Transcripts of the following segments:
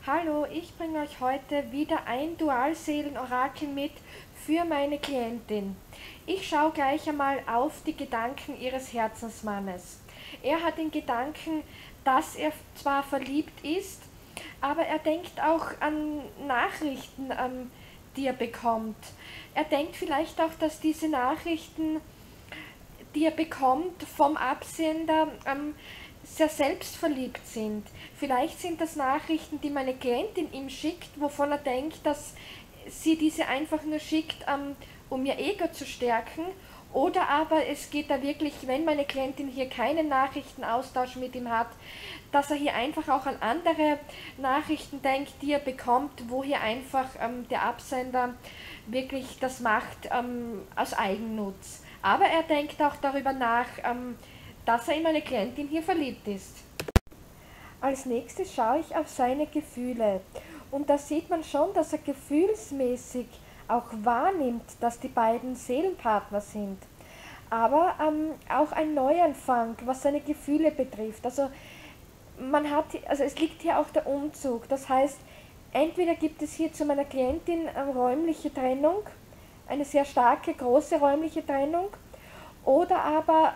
Hallo, ich bringe euch heute wieder ein Dualseelen-Orakel mit für meine Klientin. Ich schaue gleich einmal auf die Gedanken ihres Herzensmannes. Er hat den Gedanken, dass er zwar verliebt ist, aber er denkt auch an Nachrichten, die er bekommt. Er denkt vielleicht auch, dass diese Nachrichten, die er bekommt vom Absender, sehr selbstverliebt sind. Vielleicht sind das Nachrichten, die meine Klientin ihm schickt, wovon er denkt, dass sie diese einfach nur schickt, um ihr Ego zu stärken. Oder aber es geht da wirklich, wenn meine Klientin hier keinen Nachrichtenaustausch mit ihm hat, dass er hier einfach auch an andere Nachrichten denkt, die er bekommt, wo hier einfach der Absender wirklich das macht aus Eigennutz. Aber er denkt auch darüber nach, dass er in meine Klientin hier verliebt ist. Als nächstes schaue ich auf seine Gefühle. Und da sieht man schon, dass er gefühlsmäßig auch wahrnimmt, dass die beiden Seelenpartner sind. Aber auch ein Neuanfang, was seine Gefühle betrifft. Also es liegt hier auch der Umzug. Das heißt, entweder gibt es hier zu meiner Klientin räumliche Trennung, eine sehr starke, große räumliche Trennung, oder aber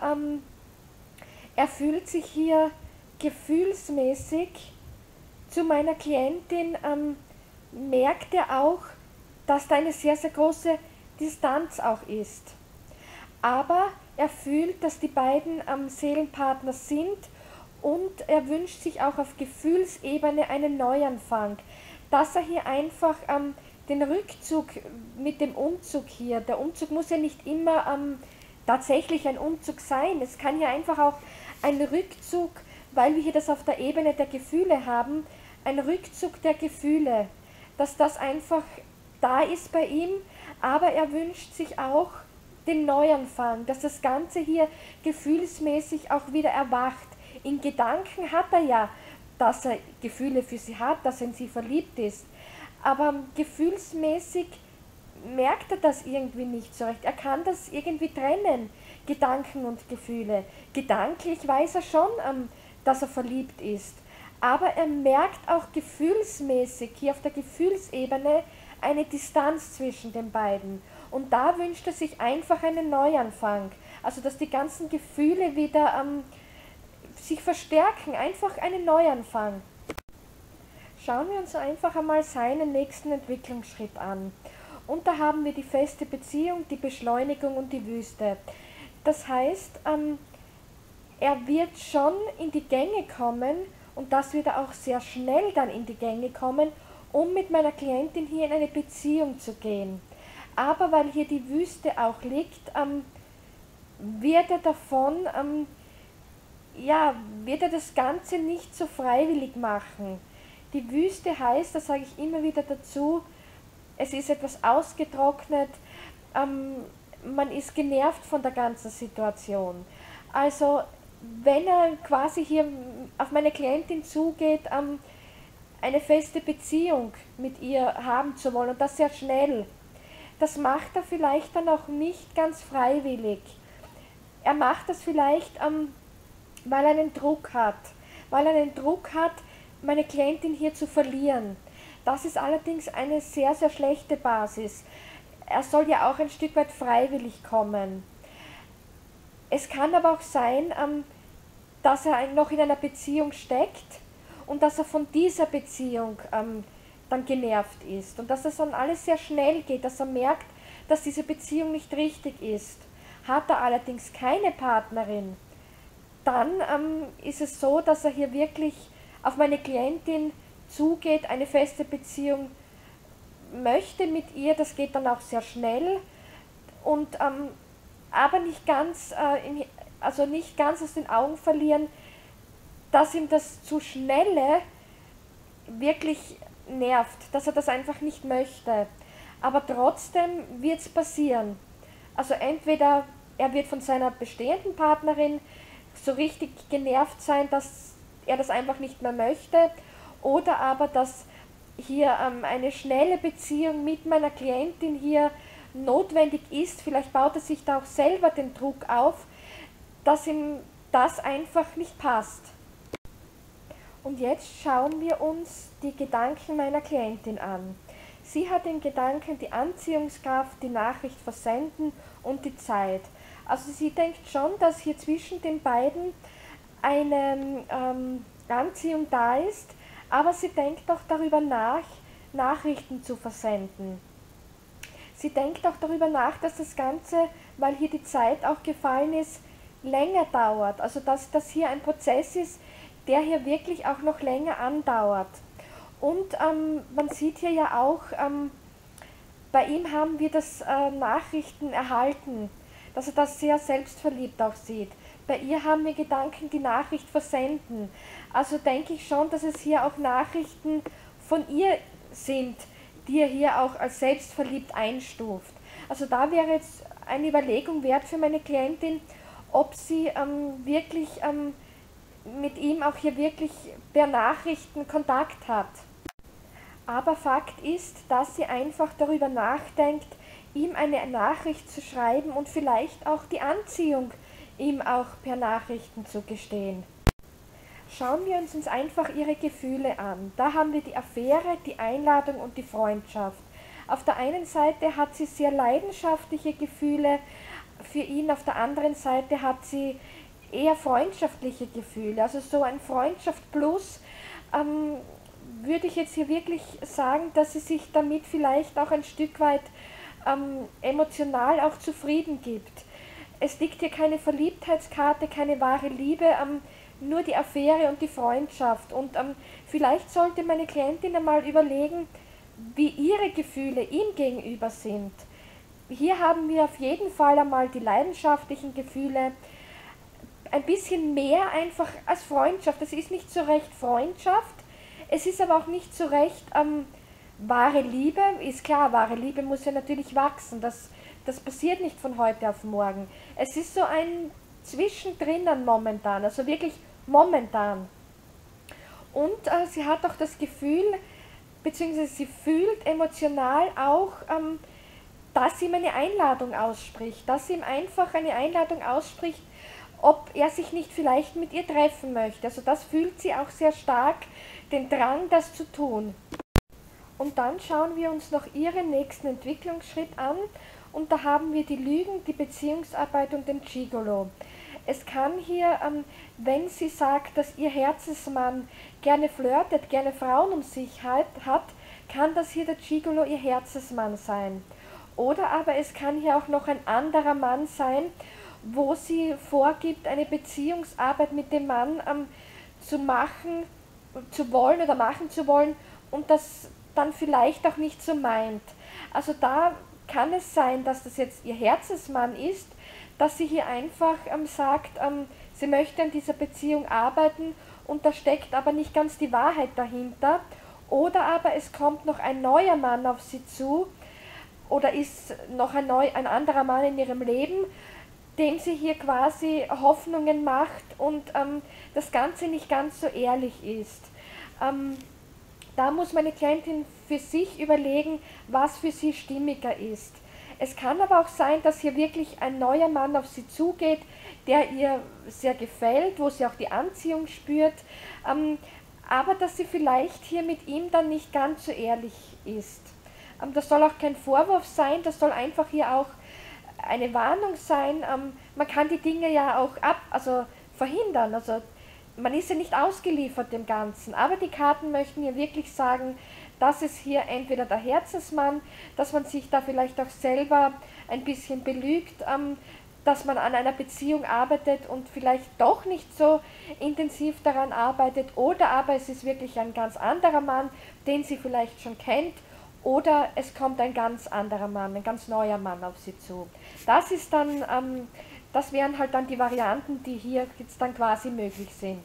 er fühlt sich hier gefühlsmäßig zu meiner Klientin, merkt er auch, dass da eine sehr, sehr große Distanz auch ist. Aber er fühlt, dass die beiden Seelenpartner sind und er wünscht sich auch auf Gefühlsebene einen Neuanfang. Dass er hier einfach den Rückzug mit dem Umzug hier, der Umzug muss ja nicht immer tatsächlich ein Umzug sein, es kann ja einfach auch ein Rückzug, weil wir hier das auf der Ebene der Gefühle haben, ein Rückzug der Gefühle, dass das einfach da ist bei ihm, aber er wünscht sich auch den Neuanfang, dass das Ganze hier gefühlsmäßig auch wieder erwacht. In Gedanken hat er ja, dass er Gefühle für sie hat, dass er in sie verliebt ist, aber gefühlsmäßig merkt er das irgendwie nicht so recht. Er kann das irgendwie trennen, Gedanken und Gefühle. Gedanklich weiß er schon, dass er verliebt ist, aber er merkt auch gefühlsmäßig, hier auf der Gefühlsebene, eine Distanz zwischen den beiden. Und da wünscht er sich einfach einen Neuanfang. Also, dass die ganzen Gefühle wieder sich verstärken, einfach einen Neuanfang. Schauen wir uns einfach einmal seinen nächsten Entwicklungsschritt an. Und da haben wir die feste Beziehung, die Beschleunigung und die Wüste. Das heißt, er wird schon in die Gänge kommen und das wird er auch sehr schnell dann in die Gänge kommen, um mit meiner Klientin hier in eine Beziehung zu gehen. Aber weil hier die Wüste auch liegt, wird er davon, wird er das Ganze nicht so freiwillig machen. Die Wüste heißt, das sage ich immer wieder dazu, es ist etwas ausgetrocknet, man ist genervt von der ganzen Situation. Also wenn er quasi hier auf meine Klientin zugeht, eine feste Beziehung mit ihr haben zu wollen und das sehr schnell, das macht er vielleicht dann auch nicht ganz freiwillig. Er macht das vielleicht, weil er einen Druck hat, meine Klientin hier zu verlieren. Das ist allerdings eine sehr, sehr schlechte Basis. Er soll ja auch ein Stück weit freiwillig kommen. Es kann aber auch sein, dass er noch in einer Beziehung steckt und dass er von dieser Beziehung dann genervt ist und dass das dann alles sehr schnell geht, dass er merkt, dass diese Beziehung nicht richtig ist. Hat er allerdings keine Partnerin, dann ist es so, dass er hier wirklich auf meine Klientin zugeht, eine feste Beziehung möchte mit ihr, das geht dann auch sehr schnell und aber nicht ganz, nicht ganz aus den Augen verlieren, dass ihm das zu schnelle wirklich nervt, dass er das einfach nicht möchte. Aber trotzdem wird es passieren. Also entweder er wird von seiner bestehenden Partnerin so richtig genervt sein, dass er das einfach nicht mehr möchte, oder aber dass hier eine schnelle Beziehung mit meiner Klientin hier notwendig ist. Vielleicht baut er sich da auch selber den Druck auf, dass ihm das einfach nicht passt. Und jetzt schauen wir uns die Gedanken meiner Klientin an. Sie hat den Gedanken die Anziehungskraft, die Nachricht versenden und die Zeit. Also sie denkt schon, dass hier zwischen den beiden eine Anziehung da ist, aber sie denkt auch darüber nach, Nachrichten zu versenden. Sie denkt auch darüber nach, dass das Ganze, weil hier die Zeit auch gefallen ist, länger dauert. Also dass das hier ein Prozess ist, der hier wirklich auch noch länger andauert. Und man sieht hier ja auch, bei ihm haben wir das Nachrichten erhalten, dass er das sehr selbstverliebt auch sieht. Bei ihr haben wir Gedanken, die Nachricht versenden. Also denke ich schon, dass es hier auch Nachrichten von ihr sind, die er hier auch als selbstverliebt einstuft. Also da wäre jetzt eine Überlegung wert für meine Klientin, ob sie wirklich mit ihm auch hier wirklich per Nachrichten Kontakt hat. Aber Fakt ist, dass sie einfach darüber nachdenkt, ihm eine Nachricht zu schreiben und vielleicht auch die Anziehung ihm auch per Nachrichten zu gestehen. Schauen wir uns einfach ihre Gefühle an. Da haben wir die Affäre, die Einladung und die Freundschaft. Auf der einen Seite hat sie sehr leidenschaftliche Gefühle für ihn, auf der anderen Seite hat sie eher freundschaftliche Gefühle. Also so ein Freundschaft plus würde ich jetzt hier wirklich sagen, dass sie sich damit vielleicht auch ein Stück weit emotional auch zufrieden gibt. Es liegt hier keine Verliebtheitskarte, keine wahre Liebe, nur die Affäre und die Freundschaft. Und vielleicht sollte meine Klientin einmal überlegen, wie ihre Gefühle ihm gegenüber sind. Hier haben wir auf jeden Fall einmal die leidenschaftlichen Gefühle, ein bisschen mehr einfach als Freundschaft. Es ist nicht so recht Freundschaft, es ist aber auch nicht so recht wahre Liebe. Ist klar, wahre Liebe muss ja natürlich wachsen, das passiert nicht von heute auf morgen. Es ist so ein Zwischendrinnen momentan, also wirklich momentan. Und sie hat auch das Gefühl, beziehungsweise sie fühlt emotional auch, dass ihm eine Einladung ausspricht, dass sie ihm einfach eine Einladung ausspricht, ob er sich nicht vielleicht mit ihr treffen möchte. Also das fühlt sie auch sehr stark, den Drang, das zu tun. Und dann schauen wir uns noch ihren nächsten Entwicklungsschritt an und da haben wir die Lügen, die Beziehungsarbeit und den Gigolo. Es kann hier, wenn sie sagt, dass ihr Herzensmann gerne flirtet, gerne Frauen um sich hat, kann das hier der Gigolo ihr Herzensmann sein. Oder aber es kann hier auch noch ein anderer Mann sein, wo sie vorgibt, eine Beziehungsarbeit mit dem Mann zu machen, zu wollen oder machen zu wollen und das dann vielleicht auch nicht so meint. Also da kann es sein, dass das jetzt ihr Herzensmann ist, dass sie hier einfach sagt, sie möchte an dieser Beziehung arbeiten und da steckt aber nicht ganz die Wahrheit dahinter. Oder aber es kommt noch ein neuer Mann auf sie zu oder ist noch ein anderer Mann in ihrem Leben, dem sie hier quasi Hoffnungen macht und das Ganze nicht ganz so ehrlich ist. Da muss meine Klientin für sich überlegen, was für sie stimmiger ist. Es kann aber auch sein, dass hier wirklich ein neuer Mann auf sie zugeht, der ihr sehr gefällt, wo sie auch die Anziehung spürt, aber dass sie vielleicht hier mit ihm dann nicht ganz so ehrlich ist. Das soll auch kein Vorwurf sein, das soll einfach hier auch eine Warnung sein. Man kann die Dinge ja auch verhindern, also man ist ja nicht ausgeliefert dem Ganzen, aber die Karten möchten hier wirklich sagen, dass es hier entweder der Herzensmann, dass man sich da vielleicht auch selber ein bisschen belügt, dass man an einer Beziehung arbeitet und vielleicht doch nicht so intensiv daran arbeitet, oder aber es ist wirklich ein ganz anderer Mann, den sie vielleicht schon kennt, oder es kommt ein ganz anderer Mann, ein ganz neuer Mann auf sie zu. Das ist dann, das wären halt dann die Varianten, die hier jetzt dann quasi möglich sind.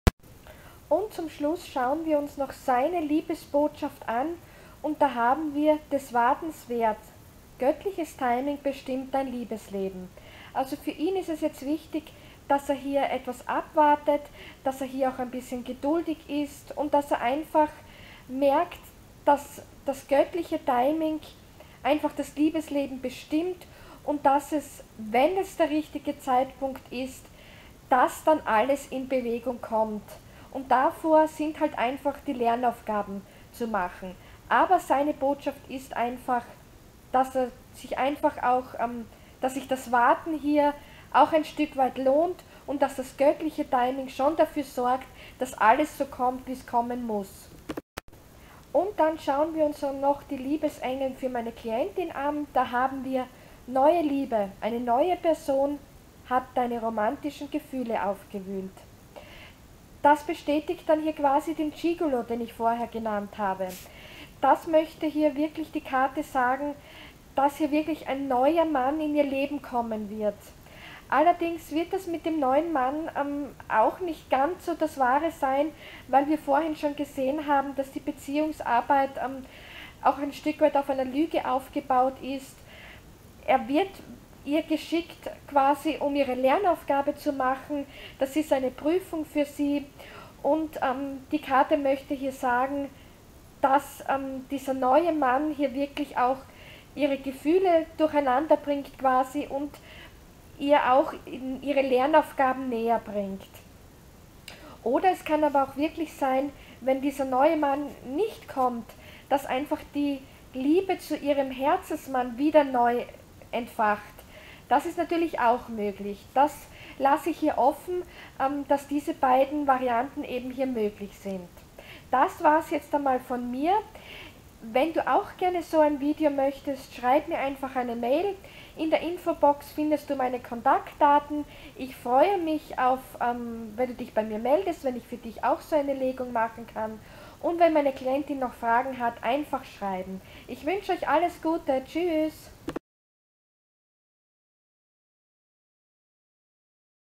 Und zum Schluss schauen wir uns noch seine Liebesbotschaft an und da haben wir des Wartens wert. Göttliches Timing bestimmt dein Liebesleben. Also für ihn ist es jetzt wichtig, dass er hier etwas abwartet, dass er hier auch ein bisschen geduldig ist und dass er einfach merkt, dass das göttliche Timing einfach das Liebesleben bestimmt und dass es, wenn es der richtige Zeitpunkt ist, dass dann alles in Bewegung kommt. und davor sind halt einfach die Lernaufgaben zu machen. Aber seine Botschaft ist einfach, dass er sich einfach auch, dass sich das Warten hier auch ein Stück weit lohnt und dass das göttliche Timing schon dafür sorgt, dass alles so kommt, wie es kommen muss. Und dann schauen wir uns noch die Liebesengel für meine Klientin an. Da haben wir neue Liebe. Eine neue Person hat deine romantischen Gefühle aufgewühlt. Das bestätigt dann hier quasi den Gigolo, den ich vorher genannt habe. Das möchte hier wirklich die Karte sagen, dass hier wirklich ein neuer Mann in ihr Leben kommen wird. Allerdings wird das mit dem neuen Mann auch nicht ganz so das Wahre sein, weil wir vorhin schon gesehen haben, dass die Beziehungsarbeit auch ein Stück weit auf einer Lüge aufgebaut ist. Er wird ihr geschickt quasi, um ihre Lernaufgabe zu machen. Das ist eine Prüfung für sie und die Karte möchte hier sagen, dass dieser neue Mann hier wirklich auch ihre Gefühle durcheinander bringt quasi und ihr auch in ihre Lernaufgaben näher bringt. Oder es kann aber auch wirklich sein, wenn dieser neue Mann nicht kommt, dass einfach die Liebe zu ihrem Herzensmann wieder neu entfacht. Das ist natürlich auch möglich. Das lasse ich hier offen, dass diese beiden Varianten eben hier möglich sind. Das war es jetzt einmal von mir. Wenn du auch gerne so ein Video möchtest, schreib mir einfach eine Mail. In der Infobox findest du meine Kontaktdaten. Ich freue mich auf, wenn du dich bei mir meldest, wenn ich für dich auch so eine Legung machen kann. Und wenn meine Klientin noch Fragen hat, einfach schreiben. Ich wünsche euch alles Gute. Tschüss.